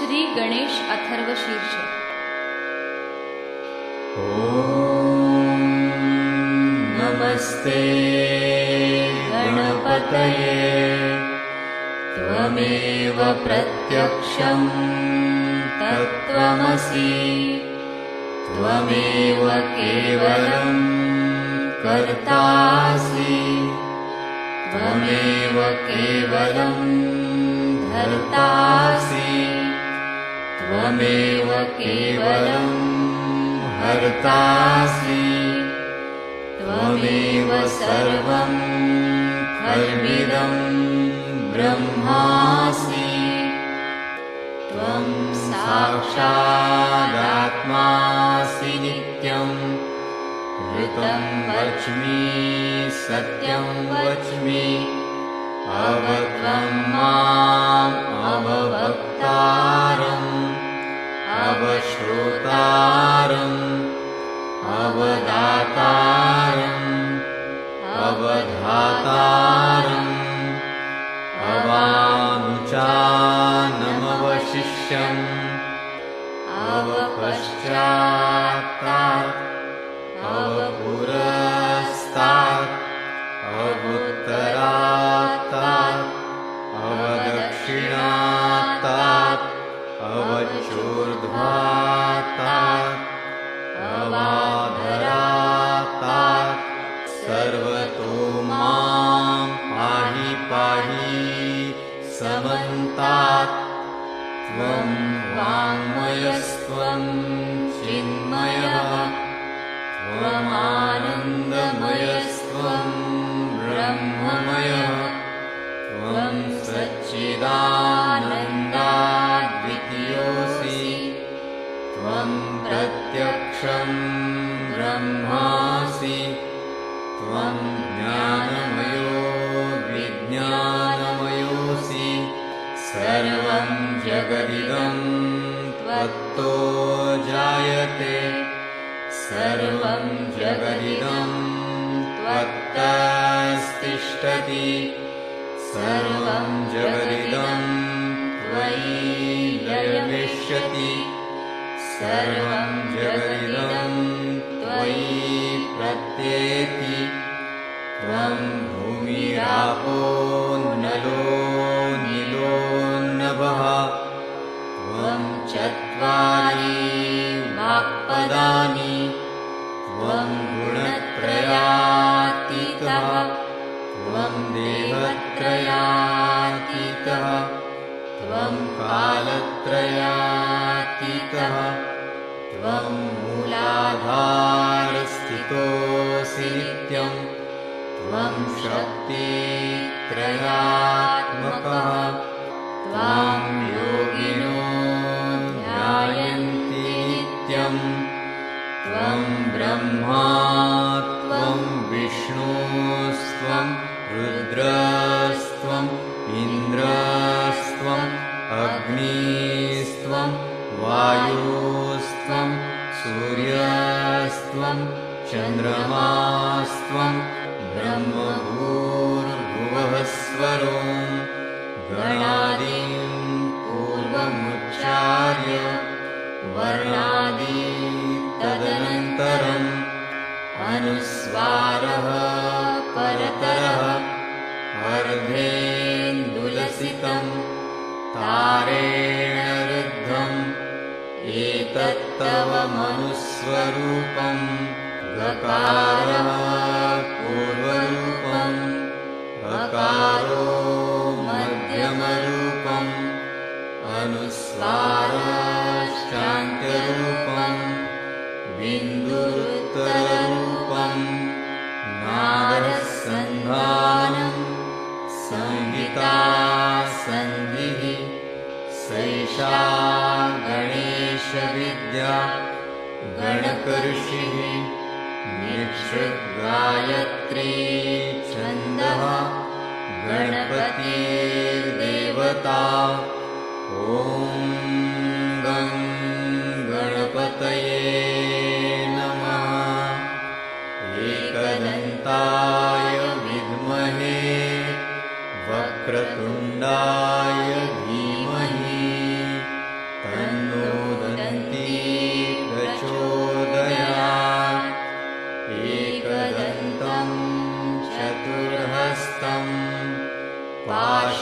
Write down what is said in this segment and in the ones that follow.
श्री गणेश अथर्वशीर्ष। ॐ नमस्ते गणपतये त्वमेव प्रत्यक्षं तत्त्वमसि त्वमेव केवलं कर्तासि त्वमेव केवलं धर्तासि त्वमेव केवलं हर्तासि त्वमेव सर्वं खल्विदं ब्रह्मासि त्वं साक्षादात्मासि नित्यं ऋतं वच्मि सत्यं वच्मि अवत्वं माम् अववक्तारम् अवश्रोतारम् अवदातारम् अवधातारम् अवानुचानमवशिष्यम् अवपश्चात्तात् अवपुरस्तात् अवुत्तरात्तात् अवदक्षिणात्तात् अवचोर्ध्वात्तात् अवाधरात्तात् सर्वतो मां पाहि पाहि समन्तात् त्वं वाङ्मयस्त्वं चिन्मयः त्वमानन्दमयस्त्वं ब्रह्ममयः त्वं सच्चिदानन्दाद्वितीयोऽसि त्वं प्रत्यक्षं ब्रह्मासि त्वं ज्ञानमयो विज्ञानमयोऽसि सर्वं जगदिदं त्वत्तो जायते सर्वं जगदिदं त्वत्तस्तिष्ठति सर्वं जगदिदं त्वयि लयमिष्यति सर्वं जगदिदं त्वयि प्रत्येति त्वं भूमिरापो नलो नीलो नभः त्वं चत्वारि वाक्पदानि त्वं गुणत्रयातीतः त्वं देवत्रयातीतः त्वं कालत्रयातीतः त्वं मूलाधारस्थितोऽसि नित्यं त्वं शक्तित्रयात्मकः त्वां योगिनो ध्यायन्ति नित्यं त्वं ब्रह्मा त्वं विष्णुस्त्वं रुद्रस्त्वं इन्द्रस्त्वं अग्निस्त्वं वायुस्त्वं सूर्यस्त्वं चन्द्रमास्त्वं ब्रह्मभूर्भुवः स्वरों गणादीं पूर्वमुच्चार्य वर्णादि तदनन्तरम् अनुस्वारः परतरः अर्धेन्दुलसितं तारेण रुद्धम् एतत्तव मनुस्वरूपं गकारः पूर्वरूपम् अकारो मध्यमरूपम् अनुस्वारश्चान्त्यरूपम् बिन्दुरुत्तररूपम् नादसन्धानं संहिता सन्धिः सैषा गणेशविद्या गणकऋषिः निःसृद्गायत्री छन्दः गणपतिर्देवता ॐ गं गणपतये नमः एकदन्ताय विद्महे वक्रतुण्डाय धीमहि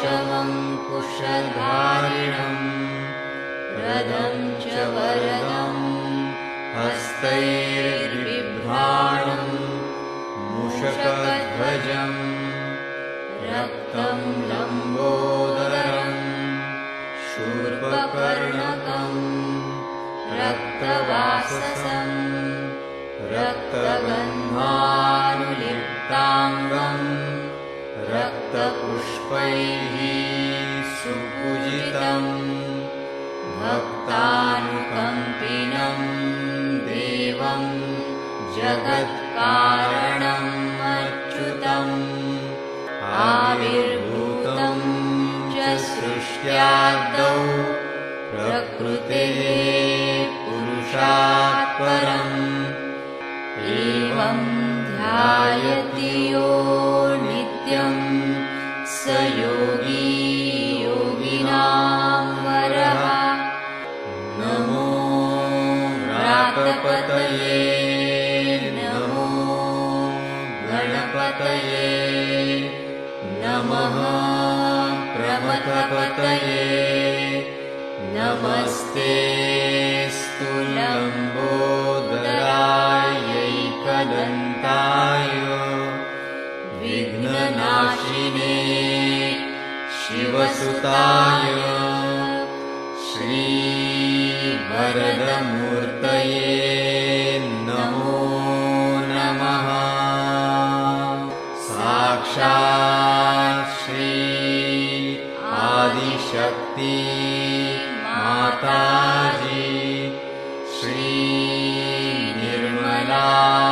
पाशमङ्कुशधारिणम् रदं च वरदं हस्तैर्बिभ्राणम् मूषकध्वजम् रक्तं लम्बोदरम् शूर्पकर्णकम् रक्तवाससम् रक्तगन्धानुलिप्ताङ्गम् रक्तपुष्पैः सुपूजितम् भक्तानुकम्पिनं देवं जगत्कारणम् अच्युतम् आविर्भूतं च सृष्ट्यादौ प्रकृतेः पुरुषात् परम् एवं ध्यायति यो नित्यं स योगी योगिनां वरः नमो व्रातपतये नमो गणपतये नमः प्रमथपतये नमस्तेऽस्तु लम्बोदरायैकदन्ताय विघ्ननाशिने शिवसुताय श्रीवरदमूर्तये नमो नमः साक्षात् श्री आदिशक्ति माताजी श्री निर्मला